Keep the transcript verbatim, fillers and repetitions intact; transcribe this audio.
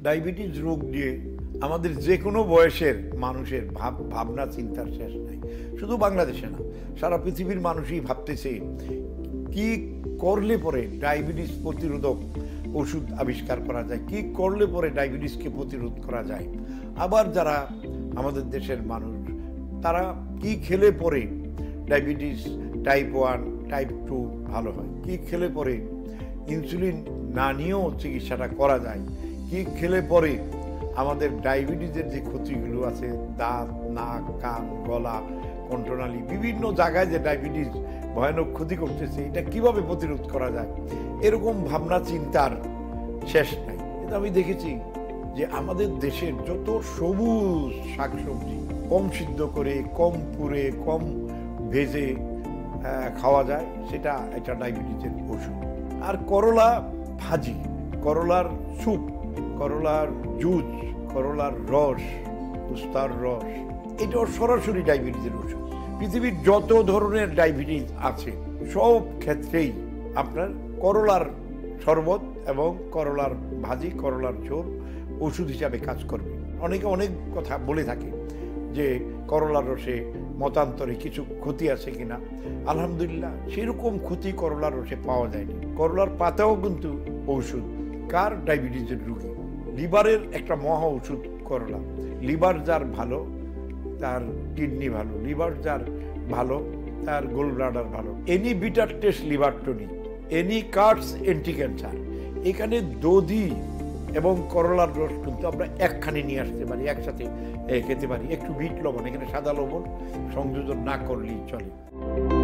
Diabetes রোগ নিয়ে আমাদের যে কোনো বয়সের মানুষের ভাব ভাবনা চিন্তার শেষ নাই। শুধু বাংলাদেশে না, সারা পৃথিবীর মানুষই ভাবতেছে কি করলে পরে ডায়াবেটিস প্রতিরোধক ওষুধ আবিষ্কার করা যায়, কি করলে পরে ডায়াবেটিসকে প্রতিরোধ করা যায়। আবার যারা আমাদের দেশের মানুষ তারা কি খেলে পরে diabetes type one type two ভালো হয়, কি খেলে পরে ইনসুলিন না নিয়েও চিকিৎসাটা করা যায়, কি খেলে পরে আমাদের ডায়াবেটিসের যে ক্ষতিগুলো আছে দাঁত, নাক, কান, গলা, কণ্ঠনালী বিভিন্ন জায়গায় যে ডায়াবেটিস ভয়ানক ক্ষতি করতেছে এটা কিভাবে প্রতিরোধ করা যায়, এরকম ভাবনা চিন্তার শেষ নাই। কিন্তু আমি দেখেছি যে আমাদের দেশের যত সবুজ শাকসবজি কম সিদ্ধ করে, কম পুড়ে, কম ভেজে খাওয়া যায় সেটা একটা ডায়াবেটিসের ওষুধ। আর করলা ভাজি, করলার স্যুপ, করলার জুস, করলার রস, উস্তার রস, এটাও সরাসরি ডায়াবেটিসের ওষুধ। পৃথিবীর যত ধরনের ডায়াবেটিস আছে সব ক্ষেত্রেই আপনার করলার শরবত এবং করলার ভাজি, করলার ঝোল ওষুধ হিসাবে কাজ করবে। অনেকে অনেক কথা বলে থাকে যে করলার রসে মতান্তরে কিছু ক্ষতি আছে কিনা। আলহামদুলিল্লাহ সেরকম ক্ষতি করলার রসে পাওয়া যায়নি। করলার পাতাও কিন্তু ঔষধ। কার? ডায়াবেটিসের রোগী। লিভারের একটা মহা ওষুধ করলা। লিভার যার ভালো তার কিডনি ভালো, লিভার যার ভালো তার গোল ব্লাডার ভালো। Any bitter taste liver tonic, any curds anti cancer. এখানে দধি এবং করলার রস কিন্তু আমরা একখানে নিয়ে আসতে পারি, একসাথে খেতে পারি। একটু বিট লবণ, এখানে সাদা লবণ সংযোজন না করলেই চলে।